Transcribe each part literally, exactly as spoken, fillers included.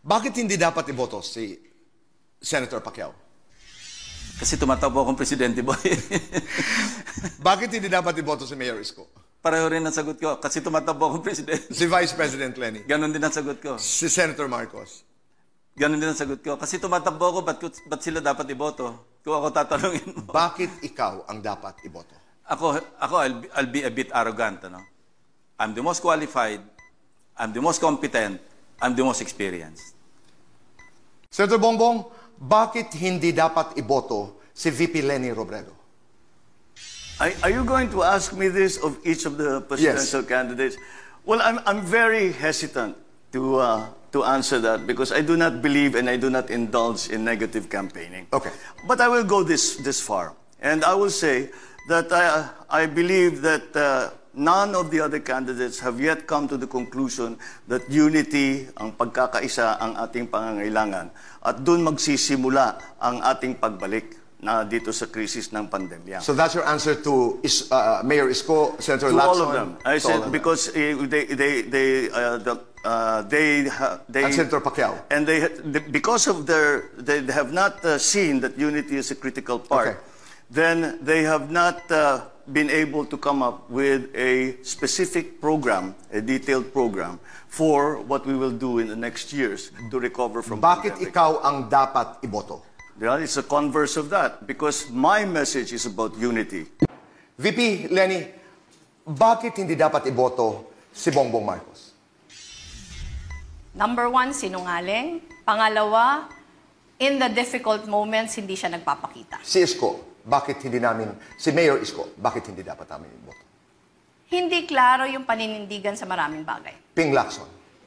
Bakit hindi dapat iboto si Senator Pacquiao? Kasi tumatakbo akong presidente, boy. Bakit hindi dapat iboto si Mayor Isko? Pareho rin ang sagot ko. Kasi tumatakbo akong presidente. Si Vice President Lenny? Ganon din ang sagot ko. Si Senator Marcos? Ganon din ang sagot ko. Kasi tumatakbo ako, ba't, ba't sila dapat iboto? Kung ako tatanungin mo. Bakit ikaw ang dapat iboto? Ako, ako I'll, be, I'll be a bit arrogant. Ano? I'm the most qualified. I'm the most competent. I'm the most experienced. Senator Bongbong, bakit hindi dapat iboto si V P Lenny Robredo? Are, are you going to ask me this of each of the presidential Yes. candidates? Well, I'm, I'm very hesitant to, uh, to answer that because I do not believe and I do not indulge in negative campaigning. Okay. But I will go this, this far. And I will say that I, I believe that uh, none of the other candidates have yet come to the conclusion that unity, ang pagkakaisa, ang ating pangangailangan. At doon magsisimula ang ating pagbalik na dito sa krisis ng pandemya. So that's your answer to is, uh, Mayor Isko, Senator To Lacson? all of them. I said because uh, they they they uh, the, uh, they ha, they And Senator Pacquiao? and they, they because of their they have not uh, seen that unity is a critical part. Okay. Then they have not uh, been able to come up with a specific program, a detailed program for what we will do in the next years to recover from Bakit pandemic. ikaw ang dapat iboto? Yeah, it's a converse of that because my message is about unity. V P Lenny, bakit hindi dapat iboto si Bongbong Marcos? Number one, sinungaling. Pangalawa, in the difficult moments, hindi siya nagpapakita. Si Isko, bakit hindi namin, si Mayor Isko, bakit hindi dapat namin iboto? Hindi klaro yung paninindigan sa maraming bagay. Ping Lacson,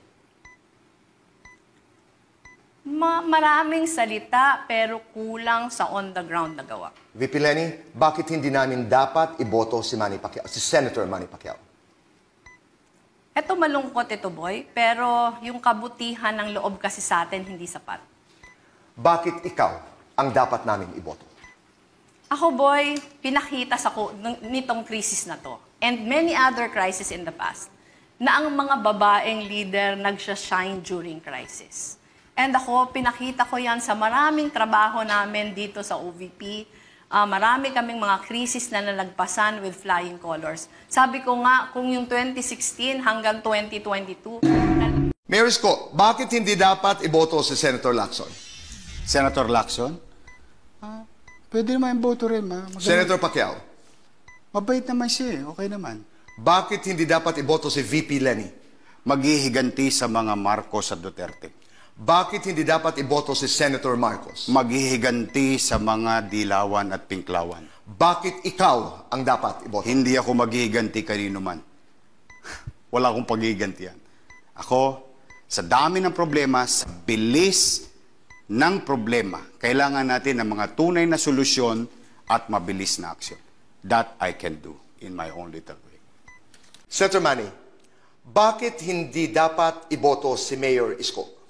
Ma maraming salita pero kulang sa on-the-ground na gawa. V P Lenny, bakit hindi namin dapat iboto si Manny Pacquiao, si Senator Manny Pacquiao? Eto malungkot ito, boy, pero yung kabutihan ng loob kasi sa atin hindi sapat. Bakit ikaw ang dapat namin iboto? Ako, boy, pinakita sa ko nitong krisis na to and many other crises in the past na ang mga babaeng leader nagsha-shine during crisis. And ako, pinakita ko yan sa maraming trabaho namin dito sa O V P. Uh, marami kaming mga krisis na nalagpasan with flying colors. Sabi ko nga, kung yung twenty sixteen hanggang twenty twenty-two... Mayor Isko, bakit hindi dapat iboto si Senator Lacson? Senator Lacson? Ah, pwede naman yung boto rin, ma. Magaling. Senator Pacquiao, Mabait naman siya eh. Okay naman. bakit hindi dapat iboto si V P Lenny? Maghihiganti sa mga Marcos at Duterte. Bakit hindi dapat iboto si Senator Marcos? Maghihiganti sa mga Dilawan at Pinklawan. Bakit ikaw ang dapat iboto? Hindi ako maghihiganti kanino man. Wala akong paghihigantihan. Ako, sa dami ng problema, sa bilis ng problema, kailangan natin ng mga tunay na solusyon at mabilis na aksyon. That I can do in my own little way. Senator Manny, bakit hindi dapat iboto si Mayor Isko?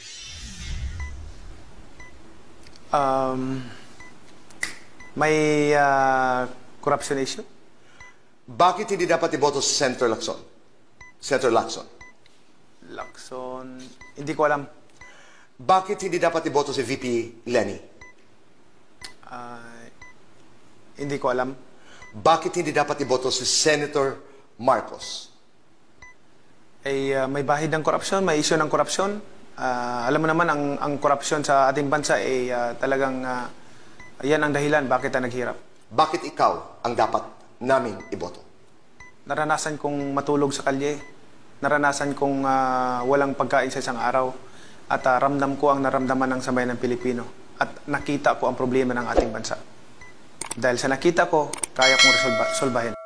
Um, may uh, corruption issue? Bakit hindi dapat iboto si Senator Lacson? Senator Lacson. Lacson, hindi ko alam. Bakit hindi dapat iboto si V P Lenny? Uh, hindi ko alam. Bakit hindi dapat iboto si Senator Marcos? Ay, uh, may bahid ng korupsyon, may issue ng korupsyon. Uh, alam mo naman, ang, ang korupsyon sa ating bansa ay uh, talagang uh, yan ang dahilan bakit na naghirap. Bakit ikaw ang dapat namin iboto? Naranasan kong matulog sa kalye. Naranasan kong uh, walang pagkain sa isang araw. At uh, ramdam ko ang naramdaman ng sambayan ng Pilipino. At nakita ko ang problema ng ating bansa. Dahil sa nakita ko, kaya kong resolba, solbahin.